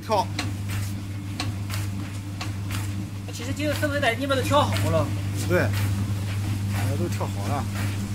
调。 其实就是是不是在里面都调好了？ 对，都调好了。